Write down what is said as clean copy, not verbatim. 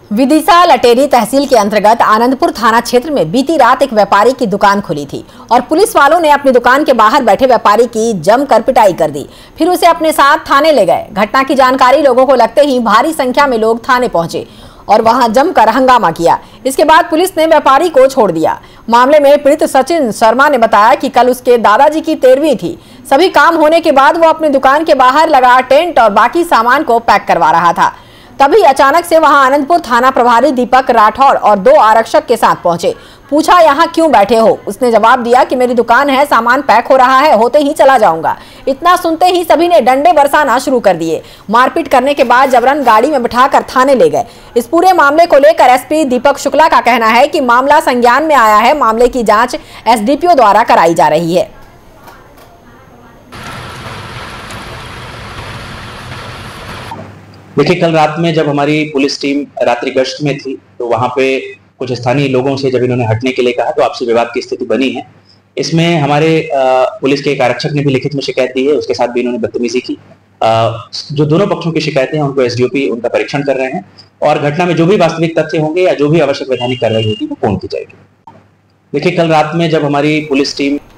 विदिशा लटेरी तहसील के अंतर्गत आनंदपुर थाना क्षेत्र में बीती रात एक व्यापारी की दुकान खुली थी और पुलिस वालों ने अपनी दुकान के बाहर बैठे व्यापारी की जमकर पिटाई कर दी। फिर उसे अपने साथ थाने ले गए। घटना की जानकारी लोगों को लगते ही भारी संख्या में लोग थाने पहुंचे और वहां जमकर हंगामा किया। इसके बाद पुलिस ने व्यापारी को छोड़ दिया। मामले में पीड़ित सचिन शर्मा ने बताया कि कल उसके दादाजी की 13वीं थी। सभी काम होने के बाद वो अपनी दुकान के बाहर लगा टेंट और बाकी सामान को पैक करवा रहा था। तभी अचानक से वहां आनंदपुर थाना प्रभारी दीपक राठौर और 2 आरक्षक के साथ पहुंचे। पूछा, यहाँ क्यों बैठे हो? उसने जवाब दिया कि मेरी दुकान है, सामान पैक हो रहा है, होते ही चला जाऊंगा। इतना सुनते ही सभी ने डंडे बरसाना शुरू कर दिए। मारपीट करने के बाद जबरन गाड़ी में बिठाकर थाने ले गए। इस पूरे मामले को लेकर एसपी दीपक शुक्ला का कहना है कि मामला संज्ञान में आया है। मामले की जाँच एसडीपीओ द्वारा कराई जा रही है। देखिए, कल रात में जब हमारी पुलिस टीम रात्रि गश्त में थी तो वहां पे कुछ स्थानीय लोगों से जब इन्होंने हटने के लिए कहा तो आपसी विवाद की स्थिति बनी है। इसमें हमारे पुलिस के एक आरक्षक ने भी लिखित में शिकायत दी है। उसके साथ भी इन्होंने बदतमीजी की। जो दोनों पक्षों की शिकायतें हैं उनको एसडीओपी उनका परीक्षण कर रहे हैं और घटना में जो भी वास्तविक तथ्य होंगे या जो भी आवश्यक वैधानिक कार्रवाई होगी वो पूर्ण की जाएगी। देखिए, कल रात में जब हमारी पुलिस टीम